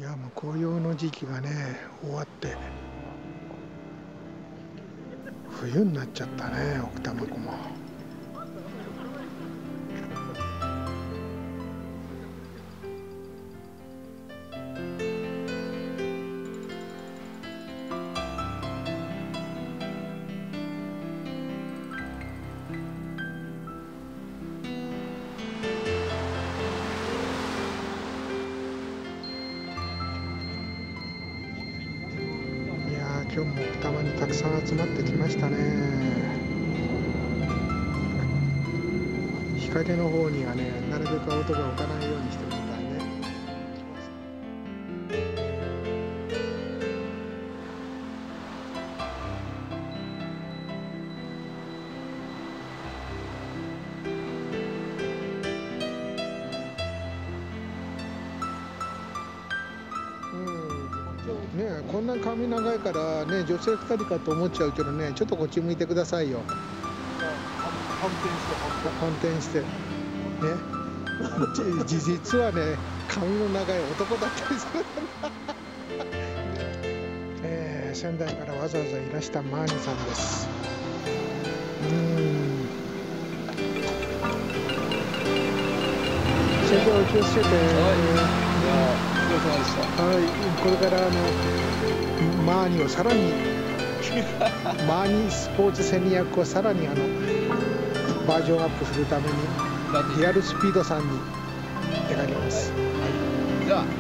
や、もう紅葉の時期がね終わって冬になっちゃったね、奥多摩湖も。今日も奥多摩にたくさん集まってきましたね。日陰の方にはね、なるべくアウトドアを置かないようにしてるみたいね。ね、こんな髪長いからね、女性2人かと思っちゃうけどね、ちょっとこっち向いてくださいよ。反転してね。実はね、髪の長い男だったりする仙台からわざわざいらしたマーニさんです。先生お気をつけて。はい、これからマーニをさらにマーニスポーツ1200をさらにバージョンアップするためにリアルスピードさんに出かけます。 じゃあ